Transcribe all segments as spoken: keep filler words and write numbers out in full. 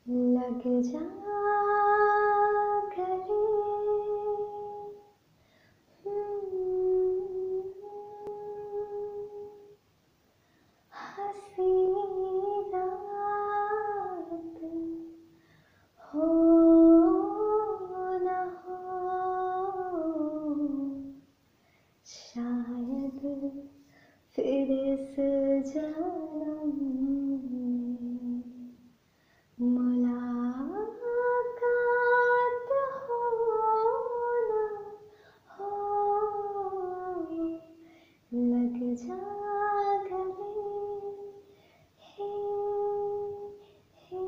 लग जा गले, हंसी रात हो न हो, शायद फिर इस जन्म में मुलाकात हो न हो। लग जा गले, हे हे,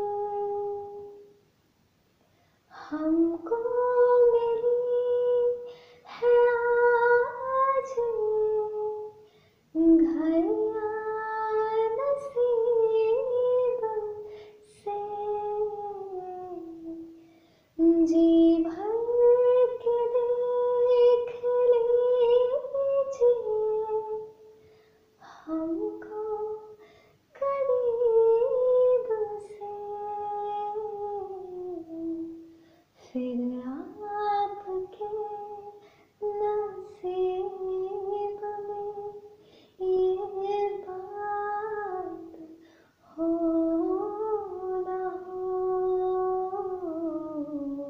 हमको मिली है आज घड़ियां नसीब से, जी भर के देख लीजिए हमको करीब से, फिर आपके नसीब में ये बात हो न हो,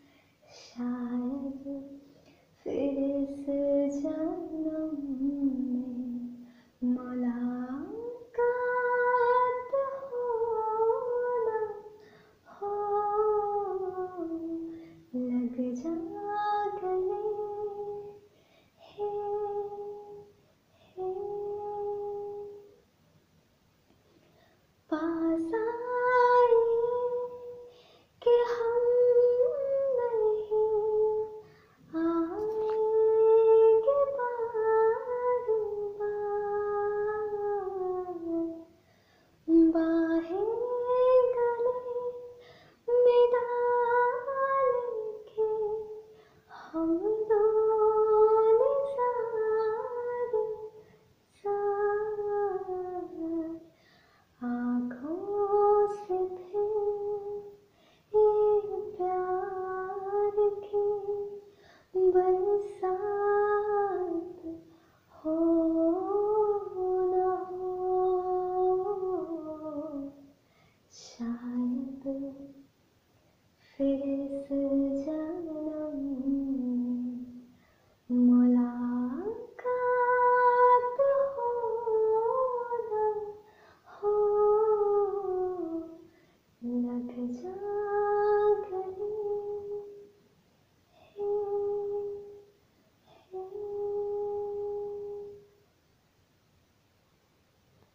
शायद फिर इस जन्म में मुलाकात हो न हो। लग जा गले, हे हे, पास आइए कि हम नहीं आएंगे बार बार, बाहें गले में डाल के हम दोनों सारे साथ, आँखों से फिर ये प्यार की बरसात हो न हो, शायद फिर